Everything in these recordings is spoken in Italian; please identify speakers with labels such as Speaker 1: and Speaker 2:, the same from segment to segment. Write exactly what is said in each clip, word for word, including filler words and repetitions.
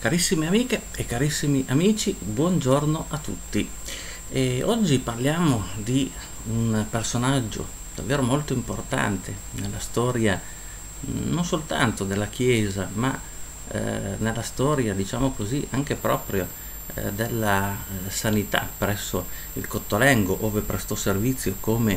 Speaker 1: Carissime amiche e carissimi amici, buongiorno a tutti. E oggi parliamo di un personaggio davvero molto importante nella storia mh, non soltanto della Chiesa, ma eh, nella storia, diciamo così, anche proprio eh, della eh, sanità presso il Cottolengo, dove prestò servizio come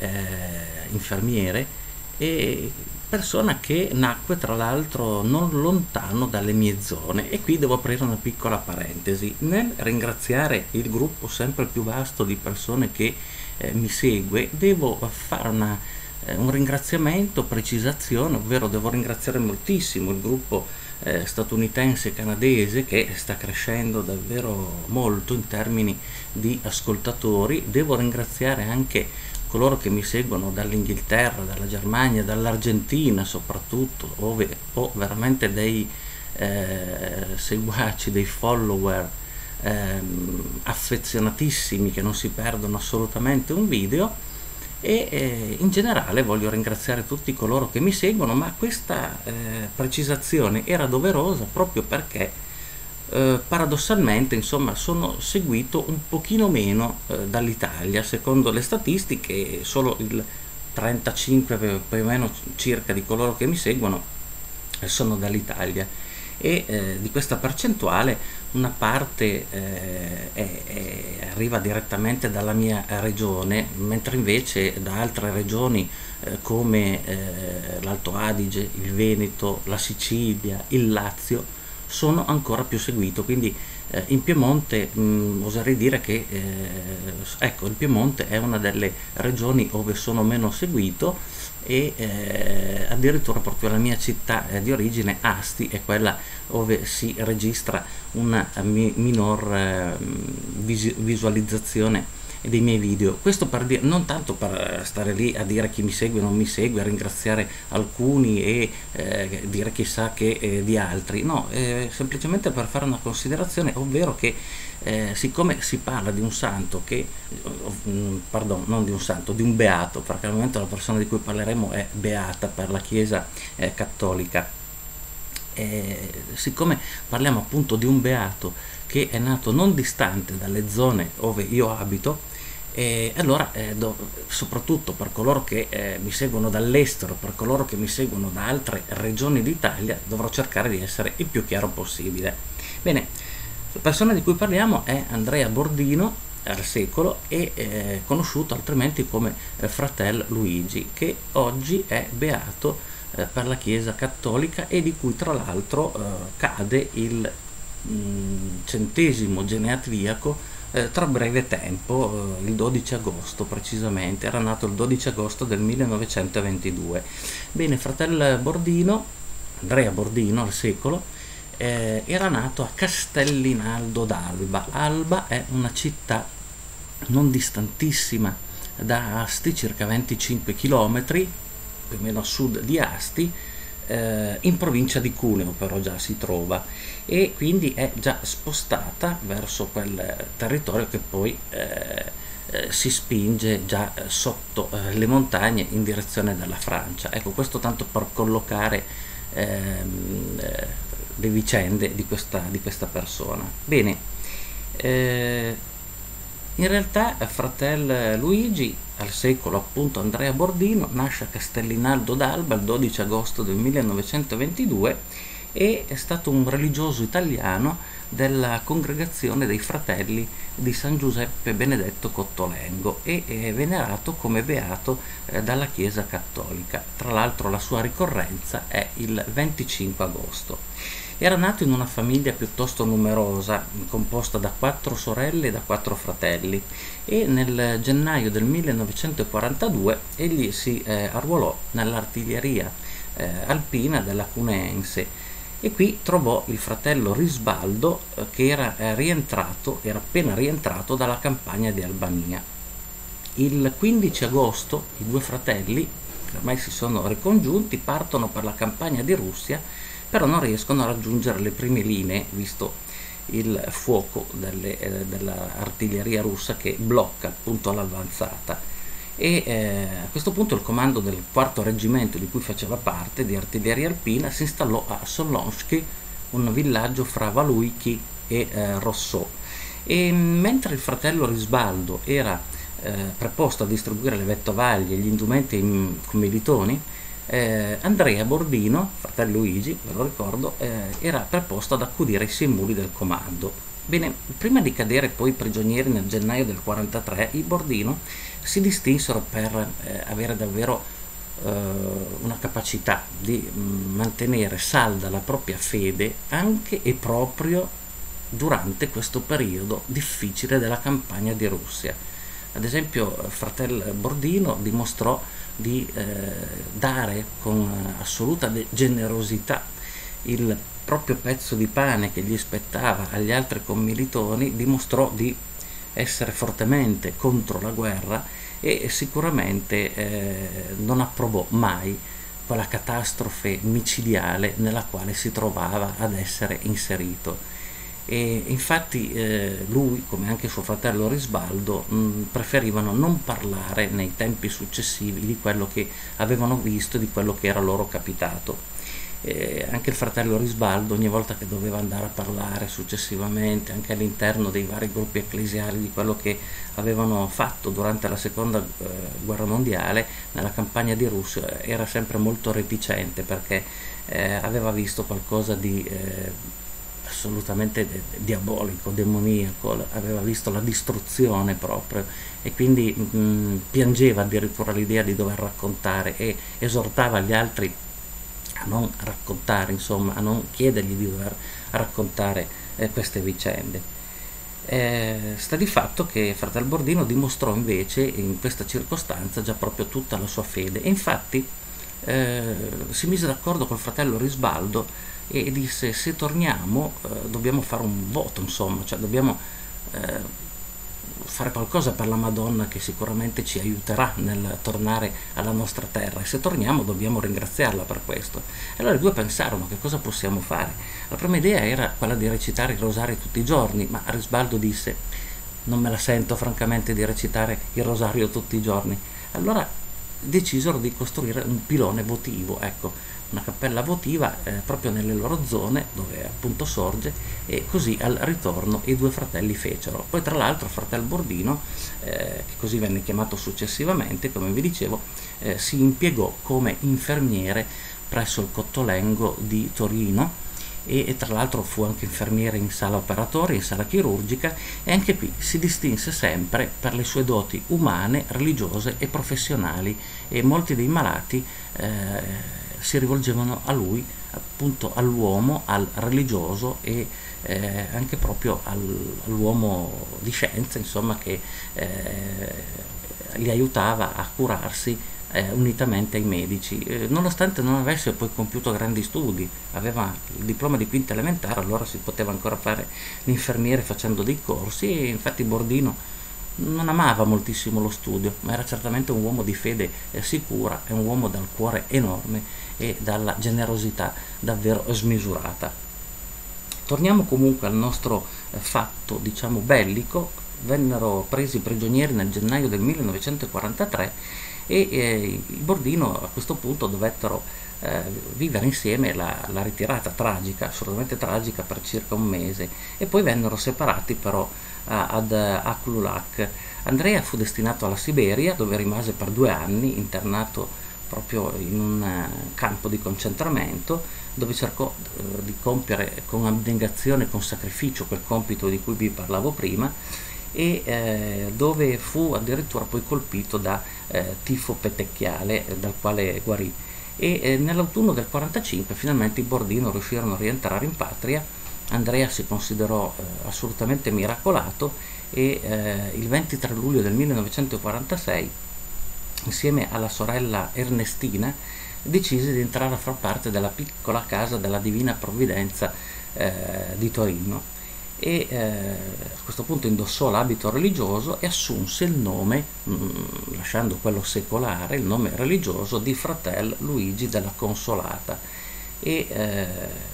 Speaker 1: eh, infermiere e persona che nacque tra l'altro non lontano dalle mie zone. E qui devo aprire una piccola parentesi nel ringraziare il gruppo sempre più vasto di persone che eh, mi segue. Devo fare una, eh, un ringraziamento, precisazione, ovvero devo ringraziare moltissimo il gruppo eh, statunitense e canadese, che sta crescendo davvero molto in termini di ascoltatori. Devo ringraziare anche coloro che mi seguono dall'Inghilterra, dalla Germania, dall'Argentina soprattutto, dove ho veramente dei eh, seguaci, dei follower ehm, affezionatissimi che non si perdono assolutamente un video. E eh, in generale voglio ringraziare tutti coloro che mi seguono, ma questa eh, precisazione era doverosa proprio perché eh, paradossalmente, insomma, sono seguito un pochino meno eh, dall'Italia. Secondo le statistiche solo il trentacinque più o meno circa di coloro che mi seguono eh, sono dall'Italia, e eh, di questa percentuale una parte eh, è, è, arriva direttamente dalla mia regione, mentre invece da altre regioni eh, come eh, l'Alto Adige, il Veneto, la Sicilia, il Lazio sono ancora più seguito. Quindi eh, in Piemonte mh, oserei dire che eh, ecco, il Piemonte è una delle regioni dove sono meno seguito, e eh, addirittura proprio la mia città eh, di origine, Asti, è quella dove si registra una mi minor eh, vis visualizzazione dei miei video. Questo per dire, non tanto per stare lì a dire chi mi segue o non mi segue, a ringraziare alcuni e eh, dire chissà che eh, di altri, no, eh, semplicemente per fare una considerazione, ovvero che eh, siccome si parla di un santo che, eh, pardon, non di un santo, di un beato, perché al momento la persona di cui parleremo è beata per la Chiesa eh, cattolica. Eh, siccome parliamo appunto di un beato che è nato non distante dalle zone dove io abito, e allora eh, do, soprattutto per coloro che eh, mi seguono dall'estero, per coloro che mi seguono da altre regioni d'Italia, dovrò cercare di essere il più chiaro possibile. Bene, la persona di cui parliamo è Andrea Bordino, al secolo, e eh, conosciuto altrimenti come eh, Fratel Luigi, che oggi è beato eh, per la Chiesa cattolica, e di cui tra l'altro eh, cade il mh, centesimo geneatriaco eh, tra breve tempo, eh, il dodici agosto precisamente. Era nato il dodici agosto del millenovecentoventidue. Bene, Fratel Bordino, Andrea Bordino al secolo, eh, era nato a Castellinaldo d'Alba. Alba è una città non distantissima da Asti, circa venticinque chilometri più o meno a sud di Asti, eh, in provincia di Cuneo però già si trova, e quindi è già spostata verso quel territorio che poi eh, eh, si spinge già sotto eh, le montagne in direzione della Francia. Ecco, questo tanto per collocare ehm, eh, le vicende di questa, di questa persona. Bene, eh, in realtà Fratel Luigi, al secolo appunto Andrea Bordino, nasce a Castellinaldo d'Alba il dodici agosto del millenovecentoventidue, e è stato un religioso italiano della congregazione dei Fratelli di San Giuseppe Benedetto Cottolengo, e è venerato come beato eh, dalla Chiesa cattolica. Tra l'altro la sua ricorrenza è il venticinque agosto. Era nato in una famiglia piuttosto numerosa, composta da quattro sorelle e da quattro fratelli, e nel gennaio del millenovecentoquarantadue egli si eh, arruolò nell'artiglieria eh, alpina della Cuneense, e qui trovò il fratello Risbaldo eh, che era eh, rientrato, era appena rientrato dalla campagna di Albania. Il quindici agosto i due fratelli, che ormai si sono ricongiunti, partono per la campagna di Russia, però non riescono a raggiungere le prime linee, visto il fuoco delle, eh, dell'artiglieria russa che blocca appunto l'avanzata. E eh, a questo punto il comando del quarto reggimento, di cui faceva parte, di artiglieria alpina, si installò a Solonsky un villaggio fra Valuiki e eh, Rossò. E mentre il fratello Risbaldo era eh, preposto a distribuire le vettovaglie e gli indumenti ai commilitoni, eh, Andrea Bordino, fratello Luigi, ve lo ricordo, eh, era preposto ad accudire i sei muli del comando. Bene, prima di cadere poi prigionieri nel gennaio del quarantatré, i Bordino si distinsero per eh, avere davvero eh, una capacità di mh, mantenere salda la propria fede anche e proprio durante questo periodo difficile della campagna di Russia. Ad esempio, fratello Bordino dimostrò di eh, dare con assoluta generosità il proprio pezzo di pane che gli spettava agli altri commilitoni, dimostrò di essere fortemente contro la guerra e sicuramente eh, non approvò mai quella catastrofe micidiale nella quale si trovava ad essere inserito. E infatti eh, lui, come anche suo fratello Risbaldo, mh, preferivano non parlare nei tempi successivi di quello che avevano visto e di quello che era loro capitato. Eh, anche il fratello Risbaldo, ogni volta che doveva andare a parlare successivamente anche all'interno dei vari gruppi ecclesiali di quello che avevano fatto durante la seconda eh, guerra mondiale nella campagna di Russia, era sempre molto reticente perché eh, aveva visto qualcosa di eh, assolutamente de- diabolico, demoniaco, aveva visto la distruzione proprio e quindi mh, piangeva addirittura l'idea di dover raccontare e esortava gli altri a non raccontare, insomma, a non chiedergli di dover raccontare eh, queste vicende. Eh, sta di fatto che fratello Bordino dimostrò invece in questa circostanza già proprio tutta la sua fede e infatti eh, si mise d'accordo col fratello Risbaldo e disse: se torniamo eh, dobbiamo fare un voto, insomma, cioè dobbiamo eh, fare qualcosa per la Madonna che sicuramente ci aiuterà nel tornare alla nostra terra e se torniamo dobbiamo ringraziarla per questo. E allora i due pensarono: che cosa possiamo fare? La prima idea era quella di recitare il rosario tutti i giorni, ma Risbaldo disse: non me la sento francamente di recitare il rosario tutti i giorni. Allora decisero di costruire un pilone votivo, ecco, una cappella votiva eh, proprio nelle loro zone dove appunto sorge, e così al ritorno i due fratelli fecero. Poi tra l'altro fratello Bordino, eh, che così venne chiamato successivamente, come vi dicevo, eh, si impiegò come infermiere presso il Cottolengo di Torino e, e tra l'altro fu anche infermiere in sala operatoria, in sala chirurgica, e anche qui si distinse sempre per le sue doti umane, religiose e professionali, e molti dei malati eh, si rivolgevano a lui, appunto all'uomo, al religioso e eh, anche proprio al, all'uomo di scienza, insomma, che eh, li aiutava a curarsi eh, unitamente ai medici. Eh, nonostante non avesse poi compiuto grandi studi, aveva il diploma di quinta elementare, allora si poteva ancora fare l'infermiere facendo dei corsi, e infatti Bordino non amava moltissimo lo studio, ma era certamente un uomo di fede eh, sicura e un uomo dal cuore enorme e dalla generosità davvero smisurata. Torniamo comunque al nostro eh, fatto, diciamo, bellico. Vennero presi prigionieri nel gennaio del millenovecentoquarantatré e eh, i Bordino a questo punto dovettero eh, vivere insieme la, la ritirata tragica, assolutamente tragica, per circa un mese, e poi vennero separati però ad Akululak. Andrea fu destinato alla Siberia, dove rimase per due anni internato proprio in un campo di concentramento, dove cercò eh, di compiere con abnegazione e con sacrificio quel compito di cui vi parlavo prima, e eh, dove fu addirittura poi colpito da eh, tifo petecchiale, eh, dal quale guarì. E eh, nell'autunno del quarantacinque finalmente i Bordino riuscirono a rientrare in patria. Andrea si considerò eh, assolutamente miracolato e eh, il ventitré luglio del millenovecentoquarantasei, insieme alla sorella Ernestina, decise di entrare a far parte della piccola casa della Divina Provvidenza eh, di Torino, e eh, a questo punto indossò l'abito religioso e assunse il nome, mh, lasciando quello secolare, il nome religioso di Fratel Luigi della Consolata. E eh,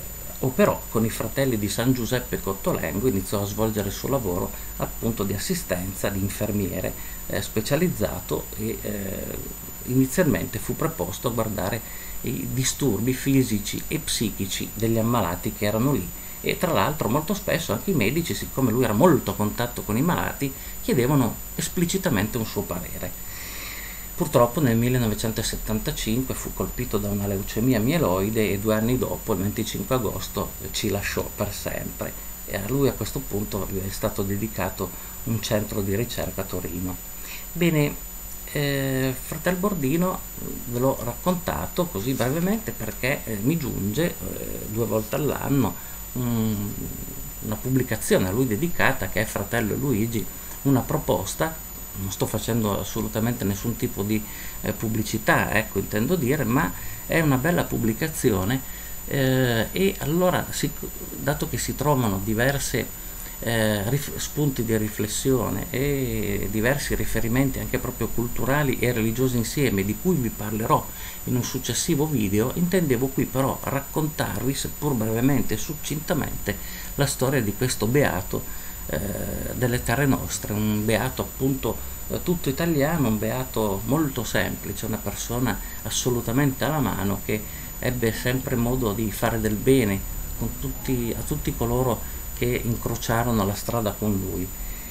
Speaker 1: operò con i fratelli di San Giuseppe Cottolengo, iniziò a svolgere il suo lavoro appunto di assistenza, di infermiere eh, specializzato e eh, inizialmente fu preposto a guardare i disturbi fisici e psichici degli ammalati che erano lì, e tra l'altro molto spesso anche i medici, siccome lui era molto a contatto con i malati, chiedevano esplicitamente un suo parere. Purtroppo nel millenovecentosettantacinque fu colpito da una leucemia mieloide e due anni dopo, il venticinque agosto, ci lasciò per sempre, e a lui a questo punto è stato dedicato un centro di ricerca a Torino. Bene, eh, Fratel Bordino ve l'ho raccontato così brevemente perché eh, mi giunge eh, due volte all'anno un, una pubblicazione a lui dedicata, che è Fratello e Luigi, una proposta. Non sto facendo assolutamente nessun tipo di eh, pubblicità, ecco, intendo dire, ma è una bella pubblicazione eh, e allora, si, dato che si trovano diverse eh, rif- spunti di riflessione e diversi riferimenti anche proprio culturali e religiosi insieme, di cui vi parlerò in un successivo video, intendevo qui però raccontarvi, seppur brevemente e succintamente, la storia di questo beato Eh, delle terre nostre, un beato appunto eh, tutto italiano, un beato molto semplice, una persona assolutamente alla mano, che ebbe sempre modo di fare del bene con tutti, a tutti coloro che incrociarono la strada con lui.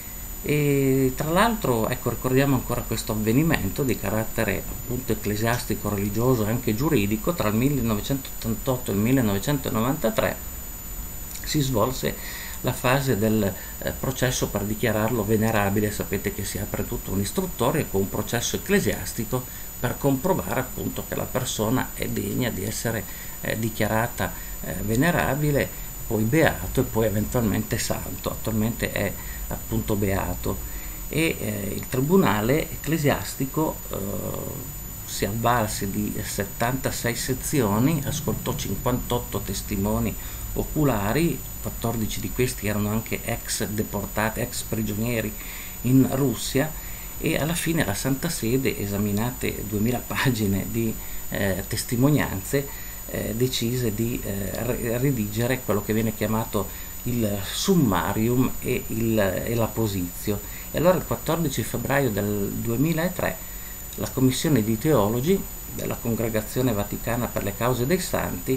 Speaker 1: E tra l'altro, ecco, ricordiamo ancora questo avvenimento di carattere appunto ecclesiastico, religioso e anche giuridico. Tra il millenovecentottantotto e il millenovecentonovantatré si svolse la fase del eh, processo per dichiararlo venerabile. Sapete che si apre tutta un'istruttoria con un processo ecclesiastico per comprovare appunto che la persona è degna di essere eh, dichiarata eh, venerabile, poi beato e poi eventualmente santo. Attualmente è appunto beato, e eh, il tribunale ecclesiastico eh, si avvalse di settantasei sezioni, ascoltò cinquantotto testimoni oculari, quattordici di questi erano anche ex deportati, ex prigionieri in Russia, e alla fine la Santa Sede, esaminate duemila pagine di eh, testimonianze, eh, decise di eh, redigere quello che viene chiamato il summarium e, il, e la posizio. E allora il quattordici febbraio del duemilatré la Commissione di Teologi della Congregazione Vaticana per le Cause dei Santi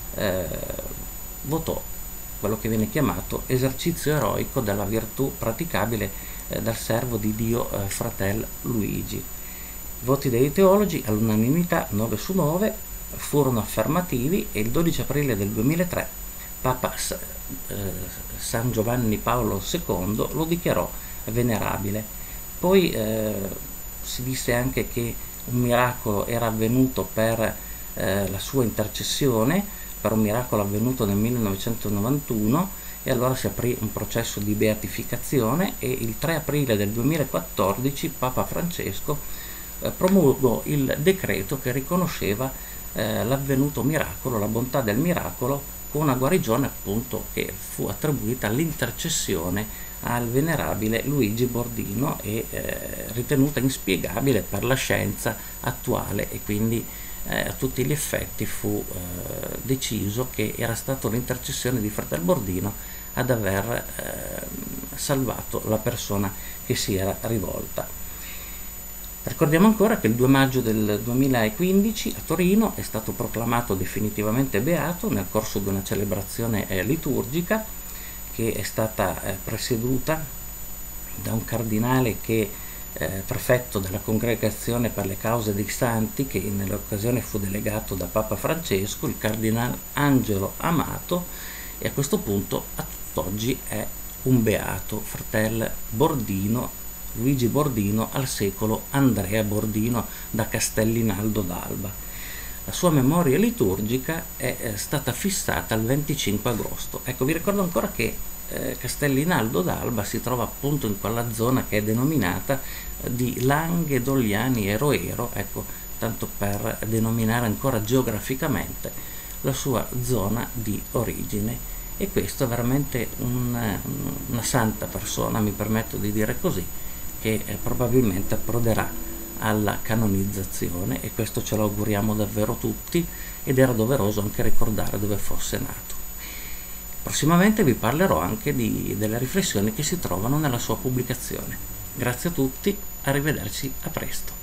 Speaker 1: eh, votò quello che viene chiamato esercizio eroico della virtù praticabile eh, dal servo di Dio eh, Fratel Luigi. I voti dei teologi all'unanimità, nove su nove, furono affermativi, e il dodici aprile del duemilatré Papa eh, San Giovanni Paolo secondo lo dichiarò venerabile. Poi eh, si disse anche che un miracolo era avvenuto per eh, la sua intercessione, per un miracolo avvenuto nel millenovecentonovantuno, e allora si aprì un processo di beatificazione, e il tre aprile del duemilaquattordici Papa Francesco eh, promulgò il decreto che riconosceva eh, l'avvenuto miracolo, la bontà del miracolo, con una guarigione appunto che fu attribuita all'intercessione al venerabile Luigi Bordino, e eh, ritenuta inspiegabile per la scienza attuale, e quindi Eh, a tutti gli effetti fu eh, deciso che era stata l'intercessione di Fratel Bordino ad aver eh, salvato la persona che si era rivolta. Ricordiamo ancora che il due maggio del duemilaquindici a Torino è stato proclamato definitivamente beato nel corso di una celebrazione eh, liturgica che è stata eh, presieduta da un cardinale che Eh, prefetto della Congregazione per le Cause dei Santi, che nell'occasione fu delegato da Papa Francesco, il cardinale Angelo Amato, e a questo punto a tutt'oggi è un beato, Fratel Bordino, Luigi Bordino, al secolo Andrea Bordino da Castellinaldo d'Alba. La sua memoria liturgica è eh, stata fissata il venticinque agosto. Ecco, vi ricordo ancora che eh, Castellinaldo d'Alba si trova appunto in quella zona che è denominata eh, di Langhe, Dogliani e Roero, ecco, tanto per denominare ancora geograficamente la sua zona di origine. E questo è veramente un, una santa persona, mi permetto di dire così, che eh, probabilmente approderà alla canonizzazione, e questo ce lo auguriamo davvero tutti, ed era doveroso anche ricordare dove fosse nato. Prossimamente vi parlerò anche di, delle riflessioni che si trovano nella sua pubblicazione. Grazie a tutti, arrivederci, a presto.